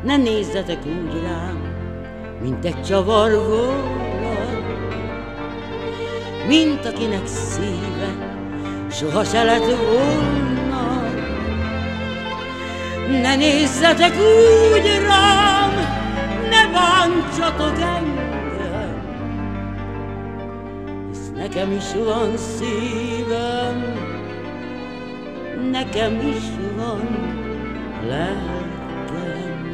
Ne nézzetek úgy rám, mint egy csavargóra, mint akinek szíve soha se lett volna. Ne nézzetek úgy rám, ne bántsatok engem, hisz nekem is van szívem, nekem is van lelkem.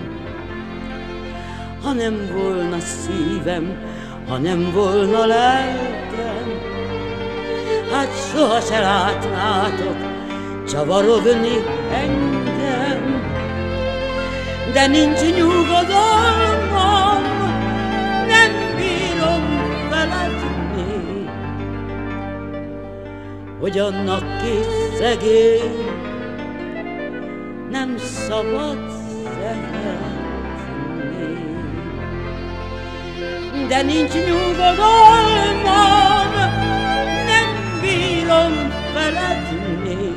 Ha nem volna szívem, ha nem volna lelkem, hát soha se látnátok csavarogni engem. De nincs nyugodalmam, nem bírom feledni, hogy annak kis szegény nem szabad szeretni. De nincs nyugodalmam, nem bírom feledni,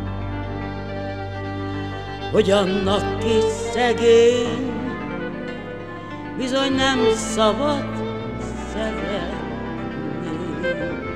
hogy annak kis szegény bizony nem szabad szeretni.